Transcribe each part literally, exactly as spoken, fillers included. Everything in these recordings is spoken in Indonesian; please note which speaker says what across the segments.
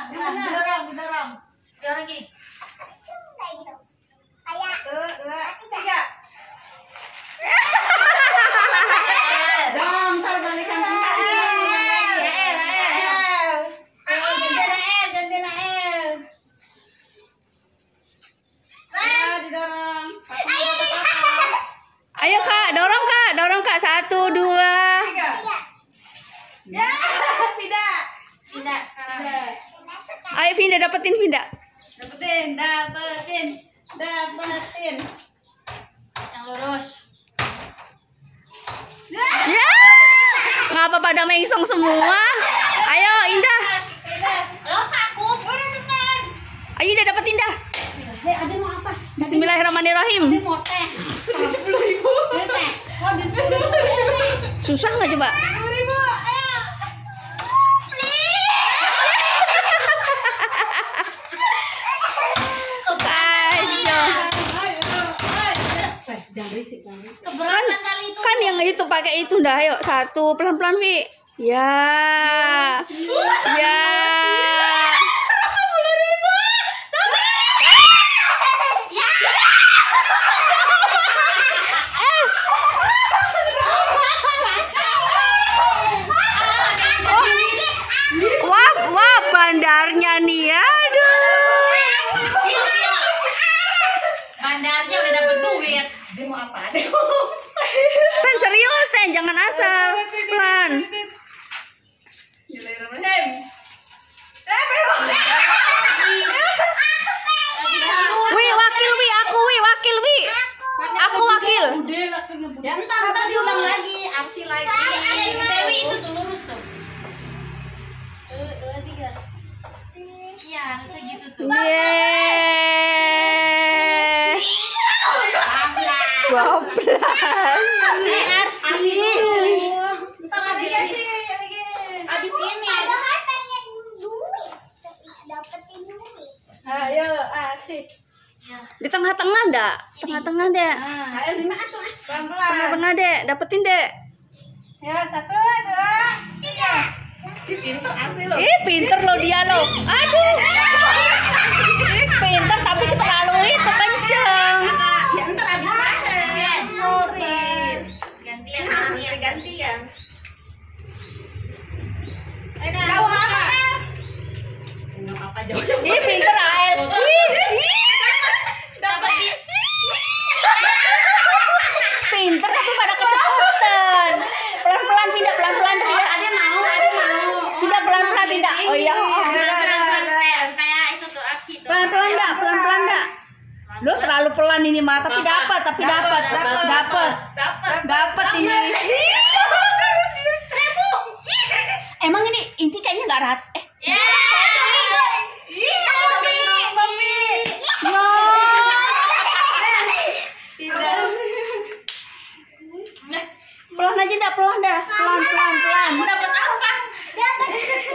Speaker 1: Didorong, didorong. Didorong gini.
Speaker 2: Kayak
Speaker 1: Satu, dua, tiga.
Speaker 3: Dong, ntar balikan kita.
Speaker 4: Ayo Kak, dorong Kak, dorong Kak. Satu, dua.
Speaker 3: Ya, tidak.
Speaker 1: Tidak, sekarang.
Speaker 4: Ayo Vinda, dapetin Vinda.
Speaker 3: Dapetin, dapetin, dapetin.
Speaker 1: Yang lurus.
Speaker 4: Ya, ngapa pada mengsong semua? Ayo Indah.
Speaker 1: Loh, aku.
Speaker 3: Udah teman.
Speaker 4: Ayo Indah, dapetin dah.
Speaker 3: Hei, ada mau apa?
Speaker 4: Bismillahirrahmanirrahim.
Speaker 3: Ada mau teh. Sepuluh ribu. Teh. Mau di sepuluh ribu.
Speaker 4: Susah nggak coba?
Speaker 3: Sepuluh ribu. Ayo.
Speaker 4: Kacau.
Speaker 3: Eh, jangan risik, jangan risik.
Speaker 1: Keberatan kali itu.
Speaker 4: Kan yang itu pakai itu dah. Ayo satu, pelan-pelan Wi. Ya. Ya. Wah, wah bandarnya nih. Aduh.
Speaker 1: Bandarnya udah dapet duit.
Speaker 3: Dia mau apa? Dia
Speaker 4: Ten serius, Ten jangan asal. Pelan.
Speaker 3: Bismillahirrahmanirrahim.
Speaker 4: Wi, wakil Wi, aku Wi, wakil Wi. Aku wakil.
Speaker 3: Bude wakilnya bude. Ya entar entar diulang lagi, aksi lagi.
Speaker 1: Iya, Dewi itu tuh lurus tuh.
Speaker 3: Eh, dua, tiga.
Speaker 1: Iya, harusnya gitu tuh.
Speaker 4: Yeay. Bablas.
Speaker 3: Arsi. Entar habis sih. Habis ini.
Speaker 2: padahal pengen duit, dapetin duit.
Speaker 3: Ayo, asik.
Speaker 1: Ya.
Speaker 4: Di tengah-tengah ndak? Tengah-tengah dek.
Speaker 3: Nah, ayo lima atuh. Pelan-pelan.
Speaker 4: Tengah-tengah dek, dapetin dek.
Speaker 3: Ya, satu, dua, tiga. Ih, pinter asli loh.
Speaker 4: Ih, pinter lo dia lo. Aduh. Ih, pinter tapi terlalu itu kenceng.
Speaker 3: Ya entar habis makan. Sorry.
Speaker 1: Gantian,
Speaker 3: Nah,
Speaker 1: gantian.
Speaker 3: gantian.
Speaker 1: Ayo,
Speaker 3: Jauh apa? Enggak apa-apa jauh.
Speaker 4: Ih, pinter Ael. Ih, ih.
Speaker 1: Dapat duit.
Speaker 4: Pinter tapi pada kecepatan. Pelan-pelan pindah, pelan-pelan pindah.
Speaker 3: Ada mau, ada mau.
Speaker 4: Pindah pelan-pelan pindah. Oh iya.
Speaker 1: Pelan-pelan, kayak kayak itu tuh aksi tuh.
Speaker 4: Pelan-pelan dak, pelan-pelan dak. Lo terlalu pelan ini mah, tapi dapat, tapi dapat, dapat,
Speaker 3: Dapat.
Speaker 4: dapat ini. Emang ini inti kayaknya nggak rat. Eh,
Speaker 1: Ya.
Speaker 3: Iya, mami, mami.
Speaker 4: no. Pelan aja dah, pelan dah, pelan, pelan, pelan.
Speaker 1: Aku dapat apa?
Speaker 2: Dapat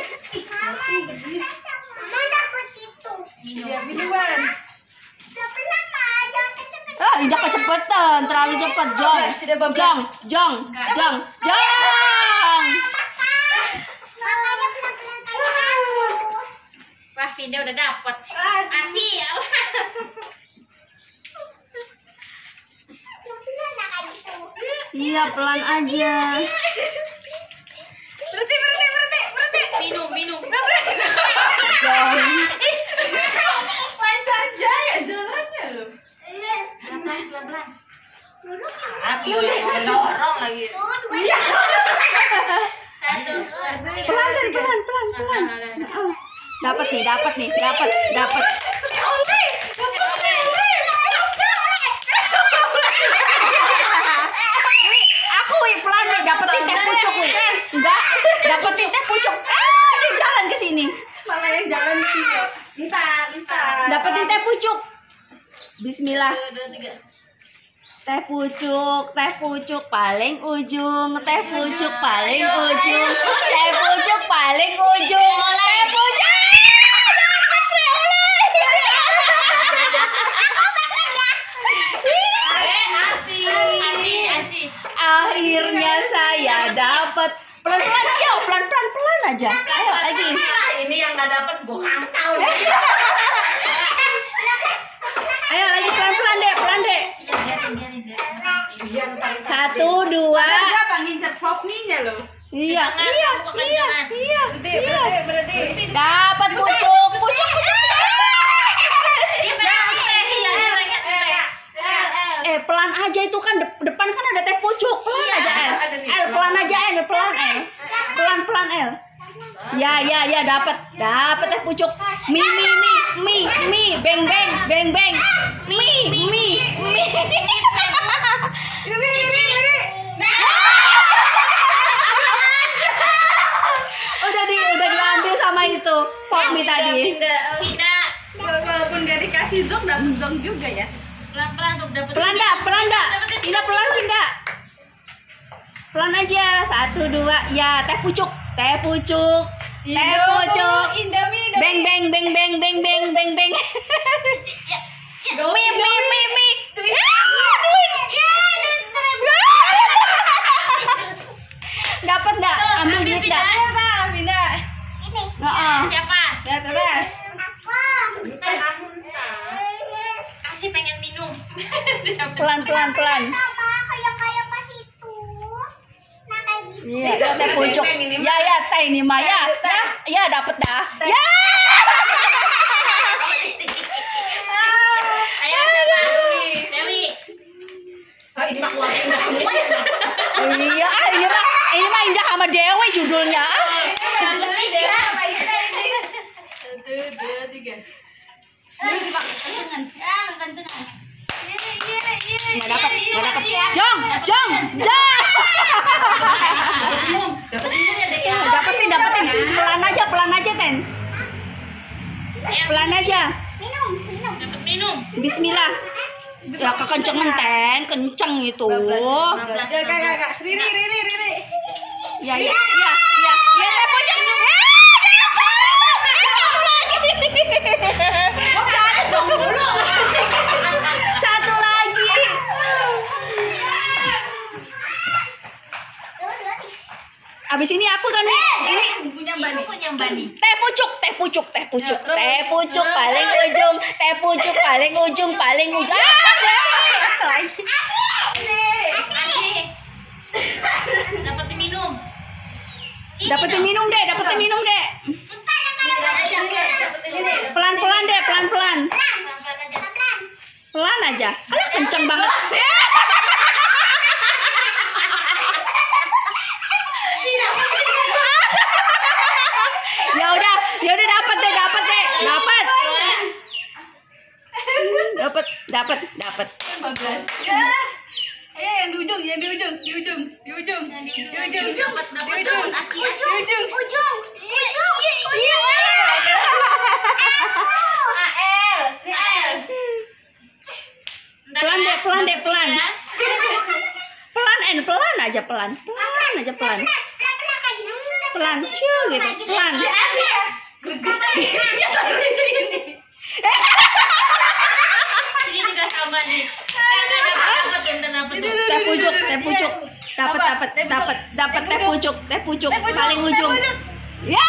Speaker 2: mama dapat itu.
Speaker 1: Minum.
Speaker 3: Ya, minuman.
Speaker 2: Pelan lah, jangan kecepatan.
Speaker 4: Ah, indah kecepatan, terlalu cepat, Jong, Jong, Jong, Jong, Jong.
Speaker 2: Makanya pelan-pelan kayak
Speaker 1: Wah, Vinda udah dapat. Aksi ya.
Speaker 2: pelan lah kayak gitu.
Speaker 4: Iya, pelan aja.
Speaker 3: Berhenti, berhenti, berhenti, berhenti.
Speaker 1: Minum, minum.
Speaker 4: Jong.
Speaker 3: Lancar jaya jalannya loh.
Speaker 1: Pelan-pelan, pelan-pelan.
Speaker 3: Aku yang mendorong lagi.
Speaker 2: Tuh, dua.
Speaker 1: Satu, dua, tiga.
Speaker 4: Pelan, pelan, pelan, pelan, pelan. Dapat nih, dapat nih, dapat, dapat. Wi, aku Wi pelan nih, dapetin teh pucuk Wi. Enggak, dapetin teh pucuk. Ah, dia jalan ke sini.
Speaker 3: Malah yang jalan sih. Entar, entar.
Speaker 4: Dapetin teh pucuk. Bismillah.
Speaker 1: Satu, dua, tiga.
Speaker 4: Teh pucuk, teh pucuk paling ujung, teh pucuk paling ujung, teh pucuk paling ujung, teh pucuk.
Speaker 1: Eh, aksi. Aksi, aksi.
Speaker 4: Akhirnya saya dapat. Pelan-pelan sih, pelan-pelan pelan aja. Ayo lagi.
Speaker 3: Ini yang nggak dapat
Speaker 4: Ayo lagi pelan-pelan deh, pelan deh. Satu, dua.
Speaker 3: Ada apa ngincer popminya loh?
Speaker 4: Iya,
Speaker 1: Jangan,
Speaker 4: iya,
Speaker 1: kamu
Speaker 4: iya,
Speaker 1: kekencangan.
Speaker 4: iya.
Speaker 3: Berarti, berarti, berarti.
Speaker 4: Dapat pucuk, pucuk, pucuk.
Speaker 1: Dia pengen teh, iya, dia pengen teh.
Speaker 4: Eh, pelan aja itu kan de- depan kan ada teh pucuk. Pelan
Speaker 1: Iya,
Speaker 4: aja El.
Speaker 3: ada nih.
Speaker 4: El pelan aja El, pelan El. Pelan pelan El. Ya ya ya dapat, dapat teh pucuk. Mi mi mi mi mi beng beng beng beng. Mi mi mi.
Speaker 3: Ini, ini, ini.
Speaker 4: Udah di udah diambil sama itu pop mie tadi.
Speaker 3: Pindah.
Speaker 1: Tidak.
Speaker 3: Walaupun gak dikasih zong, dapet zong juga ya.
Speaker 1: Pelan-pelan untuk dapet.
Speaker 4: Pelan dah, pelan dah. Pindah pelan pindah. Pelan aja. Satu dua. Ya teh pucuk, teh pucuk, teh pucuk.
Speaker 3: Indomie, Indomie.
Speaker 4: Beng beng beng beng beng beng beng beng.
Speaker 1: Ya, ya.
Speaker 4: Mi mi mi mi. Ya,
Speaker 1: Ya, duit seribu.
Speaker 4: dapat dah. Ambil
Speaker 1: Ambil
Speaker 4: duit dah.
Speaker 3: Ayo, Bang, pindah.
Speaker 2: Ini.
Speaker 4: Heeh.
Speaker 1: Siapa?
Speaker 3: Ya, terus.
Speaker 2: Aku.
Speaker 1: Asih pengen minum.
Speaker 4: Pelan pelan pelan.
Speaker 2: Sama kayak kayak pas itu. Nah kayak gitu.
Speaker 4: Iya, teh pucuk. Ya ya teh ini mah ya. Ya, ya dapat dah. Ya.
Speaker 1: Ayo siapa? Dewi.
Speaker 3: Oh, ini mah keluarga Indah.
Speaker 4: Iya, ah, ini mah ini mah Indah sama Dewi judulnya. Ah.
Speaker 3: Satu, dua, tiga.
Speaker 4: Nggak dapat, nggak dapat. Jong, jong, jong.
Speaker 3: Dapat minum ya, Dek ya.
Speaker 4: Dapetin, dapetin. Pelan aja, pelan aja, Ten. Pelan aja.
Speaker 2: Minum, minum.
Speaker 1: Dapat minum.
Speaker 4: Bismillah. Ya kekencengan, Ten. Kenceng itu.
Speaker 3: Gak, gak, gak, gak. Riri, Riri, Riri.
Speaker 4: Ya, ya, ya, ya. Ya, teh pucuk. Ya, satu lagi. Satu lagi. Abis ini aku kan ini
Speaker 3: Punya Mbak nih.
Speaker 1: Punya Mbak nih.
Speaker 4: teh pucuk, teh pucuk, teh pucuk, teh pucuk paling ujung, teh pucuk paling ujung, paling ujung. Ah, lagi.
Speaker 1: Asih. Dapat minum.
Speaker 4: Dapetin minum deh, dapetin minum deh. Pelan-pelan deh, pelan-pelan.
Speaker 1: Pelan-pelan aja.
Speaker 4: Pelan aja. Alah kenceng banget. Ya udah, ya udah dapat deh, dapat deh. Dapat. Dapat, dapat, dapat.
Speaker 3: lima belas. Ya. Eh, yang di ujung, yang di ujung, di ujung, di ujung,
Speaker 1: Yang di ujung,
Speaker 3: di
Speaker 1: yang di
Speaker 3: ujung,
Speaker 1: ujung. Dapat, dapat,
Speaker 3: di ujung,
Speaker 1: dapat. Asih,
Speaker 3: di
Speaker 1: asih.
Speaker 3: ujung,
Speaker 2: Ujung, ujung,
Speaker 4: Iya.
Speaker 3: L, ini L.
Speaker 4: Pelan deh, pelan deh, pelan. Pelan, en, pelan aja pelan. Pelan aja pelan.
Speaker 2: pelan-pelan kayak gitu.
Speaker 4: Pelan, chill gitu, pelan.
Speaker 3: Asik ya. Gregetan. Ya, taruh di sini.
Speaker 1: Ini juga sama nih. Karena dapat dapat dan dapat tuh.
Speaker 4: Teh pucuk, teh pucuk. Dapat,
Speaker 3: Apa?
Speaker 4: dapat,
Speaker 3: Teh pucuk.
Speaker 4: dapat, dapat
Speaker 3: Teh
Speaker 4: teh
Speaker 3: pucuk.
Speaker 4: pucuk, teh pucuk
Speaker 3: Teh pucuk,
Speaker 4: paling
Speaker 3: teh
Speaker 4: ujung.
Speaker 3: pucuk.
Speaker 4: Ya.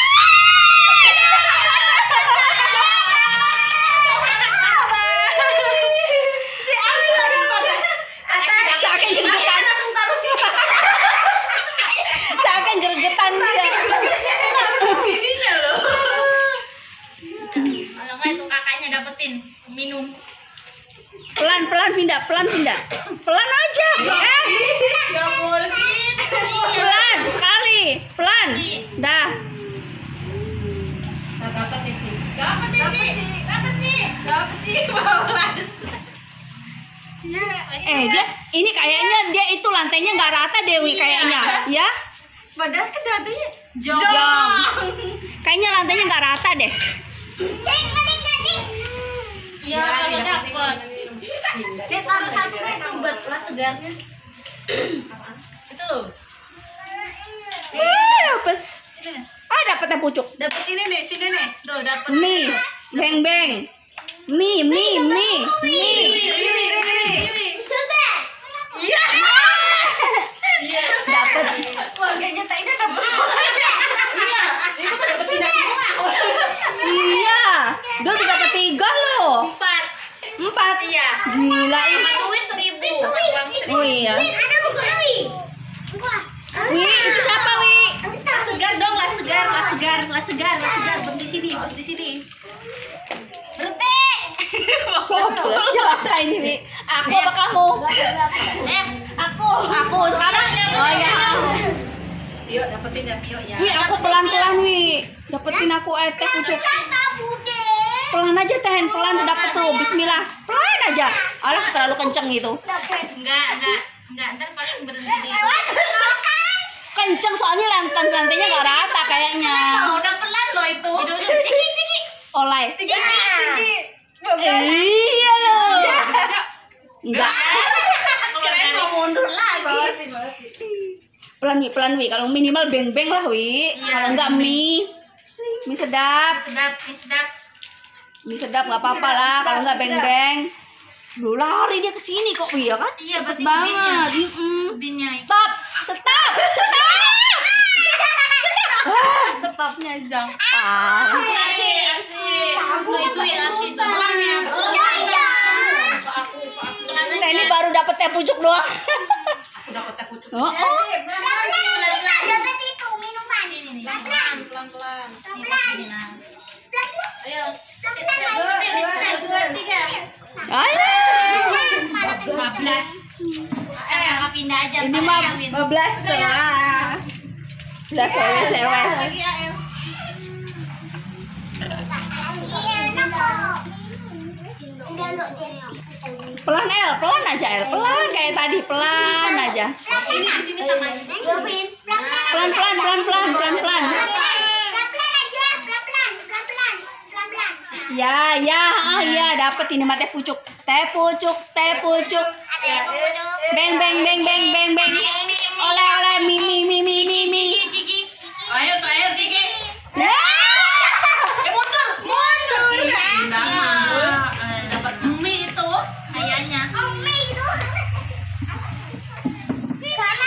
Speaker 3: Si Ali tadi apa? Atas.
Speaker 4: Saking gergetan. Saking gergetan dia.
Speaker 3: Ininya loh.
Speaker 1: Kalau nggak itu kakaknya dapetin minum.
Speaker 4: Pelan, pelan pindah, pelan pindah. Pelan aja. Eh,
Speaker 3: Gak boleh.
Speaker 4: pelan sekali. Pelan. Dah.
Speaker 3: Nah, dapat nih, Ci. Dapat nih, Ci. Dapat nih. Dapat sih, lima belas. Ya.
Speaker 4: Eh, dia ini kayaknya dia itu lantainya nggak rata Dewi kayaknya, ya?
Speaker 3: Padahal kan datanya
Speaker 1: Jong.
Speaker 4: Jong. Kayaknya lantainya nggak rata deh.
Speaker 2: Cing, cing, cing.
Speaker 1: Iya, kalau dapat.
Speaker 3: Dia taruh satu itu buat lah segarnya. Itu loh.
Speaker 4: Wah, dapet.
Speaker 3: Ini.
Speaker 4: Ah, dapet teh pucuk.
Speaker 3: Dapat ini nih, sini nih. Tuh, dapat.
Speaker 4: Mie, beng beng. Mie, mie, mie, mie.
Speaker 3: Riri, Riri, Riri.
Speaker 2: Coba.
Speaker 3: Iya.
Speaker 4: Dapat dapet.
Speaker 3: Keluarganya tak ini dapat. Iya, itu kan dapat pindah semua.
Speaker 4: Iya, dia udah dapet tiga loh.
Speaker 1: Empat.
Speaker 4: Empat.
Speaker 1: Iya.
Speaker 4: Gila
Speaker 1: Sama
Speaker 4: ini.
Speaker 1: duit seribu. Uang seribu.
Speaker 4: Oh iya.
Speaker 2: Ada buku Wi.
Speaker 4: Wi, itu siapa Wi?
Speaker 3: Lah segar dong, lah segar, lah segar, lah segar, lah segar. Berhenti sini, berhenti sini. Berhenti.
Speaker 4: Oh, siapa ini Wi? Aku apa kamu?
Speaker 1: Eh,
Speaker 4: Aku. Aku sekarang. Oh iya.
Speaker 3: Yuk, dapetin dah, yuk ya.
Speaker 4: Wi, aku pelan-pelan Wi. Dapetin aku eh teh pucuk.
Speaker 2: Kata Bude.
Speaker 4: Pelan aja Ten, pelan tuh dapet tuh. Bismillah. Pelan aja. Alah terlalu kenceng itu.
Speaker 1: enggak, enggak. Enggak, ntar paling berhenti.
Speaker 4: Kenceng soalnya lantai-lantainya gak rata kayaknya.
Speaker 3: Oh, udah pelan loh itu.
Speaker 1: Udah, udah. Ciki, ciki.
Speaker 4: Olay.
Speaker 3: Ciki, ciki.
Speaker 4: Iya loh. Enggak.
Speaker 3: Kirain mau mundur lagi.
Speaker 4: Pelan Wi, pelan Wi. Kalau minimal beng-beng lah Wi.
Speaker 1: Iya,
Speaker 4: Kalau enggak mie. Mie sedap.
Speaker 1: Sedap, ini sedap.
Speaker 4: Mie sedap nggak apa-apa lah. Kalau enggak beng-beng. Duh lari dia ke sini kok Wi ya kan?
Speaker 1: Iya,
Speaker 4: Cepet
Speaker 1: berarti
Speaker 4: banget.
Speaker 1: ubinnya.
Speaker 4: Mm-mm.
Speaker 1: Ubinnya itu.
Speaker 4: Stop. Stop. Stop. Ah,
Speaker 3: Stopnya jam.
Speaker 4: parah.
Speaker 1: Asik, asik. Tuh, itu yang asik tuh.
Speaker 2: Iya, iya.
Speaker 1: Pak aku, Pak aku. Pelan
Speaker 4: Saya ini
Speaker 1: aja.
Speaker 4: baru dapet teh pucuk doang.
Speaker 3: Aku dapat teh pucuk.
Speaker 4: Oh, oh.
Speaker 2: Pelan-pelan. Dapat itu minuman.
Speaker 1: Ini nih.
Speaker 2: Pelan-pelan.
Speaker 3: Pelan-pelan.
Speaker 1: Ini pas ini nah.
Speaker 2: Pelan-pelan.
Speaker 1: Ayo.
Speaker 2: Pelan-pelan.
Speaker 1: Ini step dua, tiga.
Speaker 4: Alah.
Speaker 1: lima belas. Eh, apa pindah aja.
Speaker 4: Ini
Speaker 1: Pak,
Speaker 4: mah
Speaker 1: kawin.
Speaker 3: lima belas doang.
Speaker 4: Udah sewes sewes.
Speaker 2: Iya, enak kok. Udah, Dok, dia.
Speaker 4: Pelan El, pelan aja El, pelan kayak tadi, pelan aja.
Speaker 2: Sini, sini sama aja. Pelan-pelan.
Speaker 4: Pelan pelan pelan pelan pelan pelan.
Speaker 2: Pelan-pelan aja. Pelan-pelan. Pelan-pelan. Pelan-pelan.
Speaker 4: Ya ya ah ya dapat ini mah teh pucuk, teh pucuk, teh pucuk.
Speaker 2: Ada yang mau
Speaker 4: Beng beng beng beng beng beng. Oleh oleh mi mi mi mi mi mi.
Speaker 1: Ciki. Ayo, terakhir Ciki.
Speaker 4: Ya.
Speaker 3: Eh mundur, mundur.
Speaker 1: Iya. Dapat mie itu kayaknya.
Speaker 2: Oh, Mei itu. Karena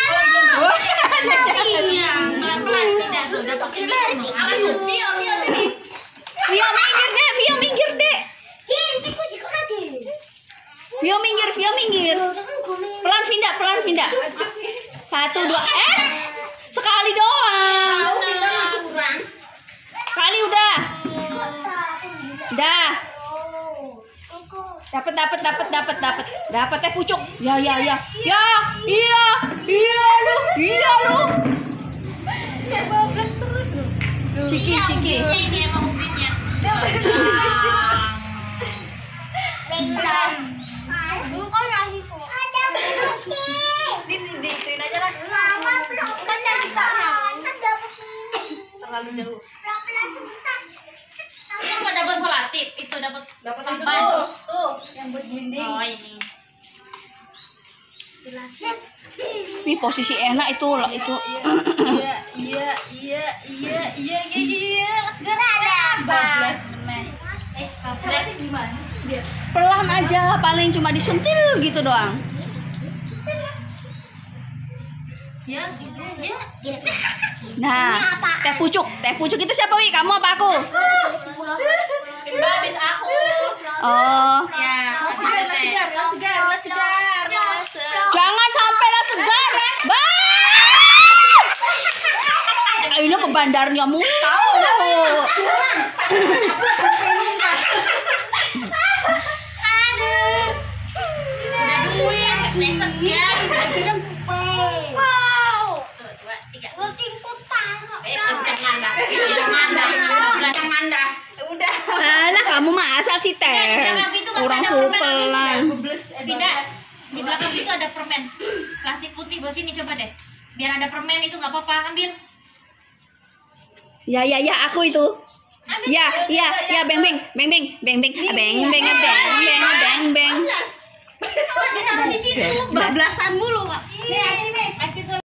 Speaker 1: Iya, pelan-pelan tidak tuh dapat ini. Apa tuh?
Speaker 3: Vio, Vio sini.
Speaker 4: Vio minggir deh, Vio minggir deh.
Speaker 2: ini aku juga lagi.
Speaker 4: Vio minggir, Vio minggir. Pelan pindah, pelan pindah. Satu dua eh sekali doang.
Speaker 3: kurang.
Speaker 4: Kali udah. Dah. Dapat dapat dapat dapat dapat. Dapat teh pucuk. Ya ya ya. Ya, iya. Iya lu. Iya lu.
Speaker 3: lima belas terus loh.
Speaker 4: Ciki
Speaker 1: Iya,
Speaker 4: ciki.
Speaker 1: ubinnya ini emang ubinnya.
Speaker 2: Bengkak. Bukan lagi kok. Ada bukti.
Speaker 3: Di di ituin aja lah.
Speaker 2: Mama belum kan jadi kan dapat
Speaker 3: Terlalu jauh.
Speaker 2: pelan-pelan sebentar.
Speaker 1: Itu nggak dapat solatif, itu dapat
Speaker 3: Dapat
Speaker 1: tambahan.
Speaker 3: tuh, tuh yang buat glinding.
Speaker 1: Oh ini.
Speaker 4: Ih, posisi enak itu itu.
Speaker 3: Iya, iya, iya, iya, iya, iya, iya. Segar ada bablas meneh.
Speaker 1: Eh, bablas.
Speaker 3: Gimana sih dia?
Speaker 4: Pelan aja, paling cuma disuntil gitu doang.
Speaker 1: Ya, ya.
Speaker 4: Nah, teh pucuk, teh pucuk itu siapa Wi? Kamu apa aku?
Speaker 1: Habis aku.
Speaker 4: Oh,
Speaker 1: Ya,
Speaker 3: Lah segar, lah segar, lah segar, lah segar, lah segar.
Speaker 4: jangan sampai lah segar. Bang! Ini ke bandarnya mu tahu.
Speaker 1: Aduh. Udah duit, nih segar.
Speaker 2: Wow.
Speaker 1: Tuh, dua, tiga.
Speaker 2: Ikutan.
Speaker 1: Eh, jangan dah. Jangan dah. Bablas.
Speaker 3: Jangan dah. Udah.
Speaker 4: Alah, kamu mah asal sih
Speaker 1: Di
Speaker 4: teh.
Speaker 1: belakang itu masih
Speaker 4: Kurang
Speaker 1: ada
Speaker 4: suruh
Speaker 1: permen ambil
Speaker 4: pelan.
Speaker 1: tidak? Tidak. Di belakang itu ada permen. Plastik putih bawa sini coba deh. Biar ada permen itu nggak apa-apa, ambil.
Speaker 4: Ya ya ya aku itu.
Speaker 1: Ambil.
Speaker 4: Ya ya ya beng beng beng beng beng beng beng beng beng beng beng beng.
Speaker 1: Oh, ditaruh di situ.
Speaker 3: Bablasan mulu, Pak.
Speaker 1: Nih, sini. Acit